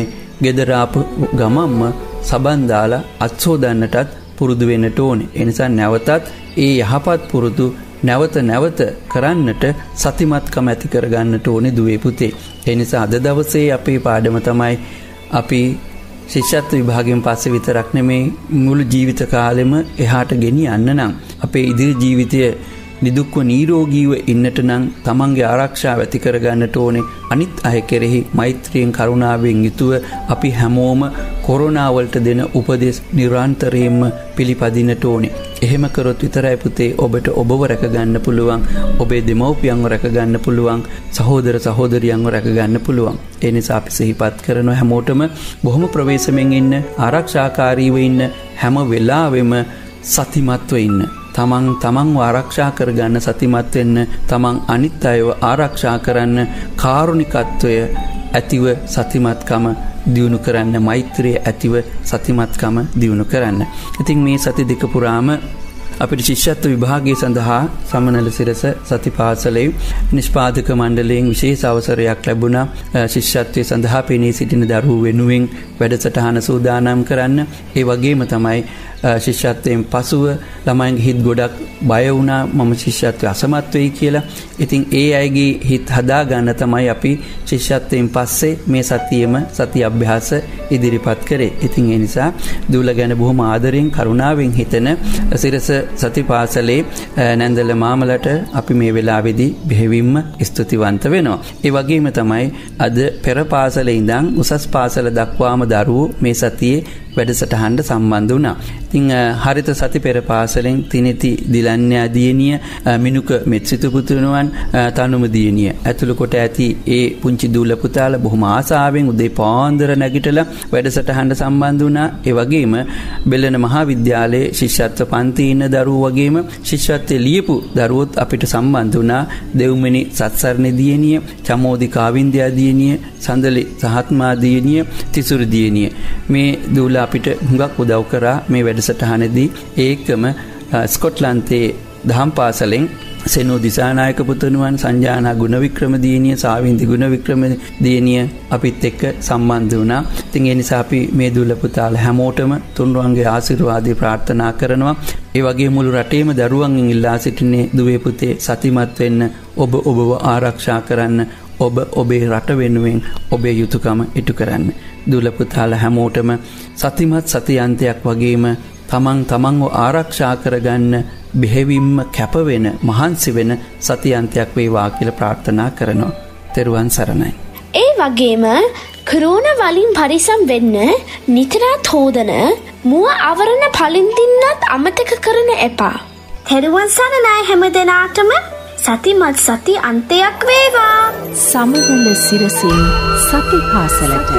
ගෙදර ආපු ගමම්ම සබන් දාලා අත්සෝදන්නටත් පුරුදු වෙන්නට ඕනේ. ඒ නිසා නැවතත් ඒ යහපත් පුරුදු නැවත නැවත කරන්නට සතිමත්කම ඇති කරගන්නට ඕනේ දුවේ පුතේ. ඒ නිසා අද දවසේ අපේ පාඩම තමයි අපි ශිෂ්‍යත්ව විභාගයෙන් පස්සේ විතරක් නෙමේ මුළු ජීවිත කාලෙම එහාට ගෙනියන්න නම් අපේ ඉදිරි ජීවිතය නිදුක්ව නිරෝගීව ඉන්නට නම් තමන්ගේ ආරක්ෂාව ඇති කරගන්නට ඕනේ. අනිත් අය කෙරෙහි මෛත්‍රියෙන් කරුණාවෙන් යුතුව අපි හැමෝම කොරෝනා වලට දෙන උපදෙස් නිරන්තරයෙන්ම පිළිපදින්නට ඕනේ. එහෙම කරොත් විතරයි පුතේ ඔබට ඔබව රැක ගන්න පුළුවන්, ඔබේ දෙමව්පියන්ව රැක ගන්න පුළුවන්, සහෝදර සහෝදරියන්ව රැක ගන්න පුළුවන්. ඒ නිසා අපි සිහිපත් කරන හැමෝටම බොහොම ප්‍රවේශමෙන් ඉන්න, ආරක්ෂාකාරීව ඉන්න, හැම වෙලාවෙම සතිමත්ව ඉන්න. තමන් තමන්ව ආරක්ෂා කරගන්න සතිමත් වෙන්න, තමන් අනිත් අයව ආරක්ෂා කරන්න කාරුණිකත්වය ඇතිව සතිමත්කම දියුණු කරන්න, මෛත්‍රිය ඇතිව සතිමත්කම දියුණු කරන්න. ඉතින් මේ සති දෙක පුරාම අපිට ශිෂ්‍යත්ව විභාගය සඳහා සමනල සිරස සතිපාසලේ නිෂ්පාදක මණ්ඩලයෙන් විශේෂ අවසරයක් ලැබුණා. ශිෂ්‍යත්වයේ සඳහා පෙනී සිටින දරුවෝ වෙනුවෙන් වැඩසටහන සූදානම් කරන්න. ඒ වගේම තමයි ශිෂ්‍යත්වයෙන් පසුව ළමයින්ගේ හිත් ගොඩක් බය වුණා මම ශිෂ්‍යත්වයේ අසමත් වෙයි කියලා. ඉතින් ඒ අයගේ හිත් හදා ගන්න තමයි අපි ශිෂ්‍යත්වයෙන් පස්සේ මේ සතියෙම සති අභ්‍යාස ඉදිරිපත් කරේ. ඉතින් ඒ නිසා දූල ගැන බොහොම ආදරෙන් කරුණාවෙන් හිතන සිරස සතිපාසලේ නැන්දල මාමලට අපි මේ වෙලාවේදී බෙහෙවින්ම ස්තුතිවන්ත වෙනවා. ඒ වගේම තමයි අද පෙර පාසලේ ඉඳන් උසස් පාසල දක්වාම දරුවෝ මේ සතියේ වැඩසටහනට සම්බන්ධ වුණා. ඉතින් හරිත සති පෙර පාසලෙන් තිනෙති දිලන්‍යා දියණිය, මිනුක මෙත්සිතු පුතුණුවන්, තනුම දියණිය ඇතුළු කොට ඇති ඒ පුංචි දූල පුතාලා බොහොම ආසාවෙන් උදේ පාන්දර නැගිටලා වැඩසටහනට සම්බන්ධ වුණා. ඒ වගේම බෙල්ලන මහා විද්‍යාලයේ ශිෂ්‍යත්ව පන්ති ඉන්න දරුවෝ වගේම ශිෂ්‍යත්වයේ ලියපු දරුවොත් අපිට සම්බන්ධ වුණා. දෙව්මනි සත්සරණ දියණිය, චමෝදි කාවින්ද්‍යා දියණිය, සඳලි සහත්මා දියණිය, තිසුරු දියණිය. මේ දූල අපිට හුඟක් උදව් කරා මේ වැඩසටහනේදී. ඒකම ස්කොට්ලන්තයේ දහම් පාසලෙන් සෙනෝ දිසානායක පුතුණුවන්, සංජානා ගුණවික්‍රම දියණිය, සාවින්දි ගුණවික්‍රම දියණිය අපිත් එක්ක සම්බන්ධ වුණා. ඉතින් ඒ නිසා අපි මේ දුල පුතාලා හැමෝටම තුන්රුවන්ගේ ආශිර්වාදය ප්‍රාර්ථනා කරනවා. ඒ වගේ මුළු රටේම දරුවන්ගෙන් ඉල්ලා සිටින්නේ දුවේ පුතේ සතිමත් වෙන්න, ඔබ ඔබව ආරක්ෂා කරන්න, ඔබ ඔබේ රට වෙනුවෙන් ඔබේ යුතුයකම ඉටු කරන්න. දුල පුතාලා හැමෝටම සතිමත් සතියන්තයක් වගේම තමන් තමන්ව ආරක්ෂා කරගන්න බෙහෙවින්ම කැප වෙන, මහන්සි වෙන සතියන්තයක් වේවා කියලා ප්‍රාර්ථනා කරනවා. තෙරුවන් සරණයි. ඒ වගේම කොරෝනා වලින් පරිසම් වෙන්න නිතරත් හොදන මුව අවරණ පලින්දින්නත් අමතක කරන එපා. තෙරුවන් සරණයි හැමදෙනාටම. සතිමත් සති අන්තයක් වේවා. සමනල සිරසින් සති පාසලට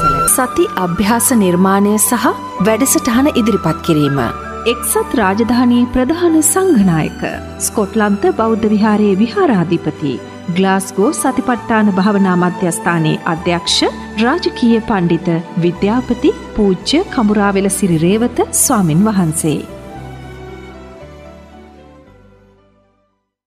සති අභ්‍යාස නිර්මාණය සහ වැඩසටහන ඉදිරිපත් කිරීම. එක්සත් රාජධානී ප්‍රධාන සංඝනායක ස්කොට්ලන්ත බෞද්ධ විහාරයේ විහාරාධිපති, ග්ලාස්ගෝ සතිපට්ඨාන භාවනා මධ්‍යස්ථානයේ අධ්‍යක්ෂ, රාජකීය පණ්ඩිත විද්‍යාපති පූජ්‍ය කමුරාවෙල සිරි රේවත ස්වාමින් වහන්සේ.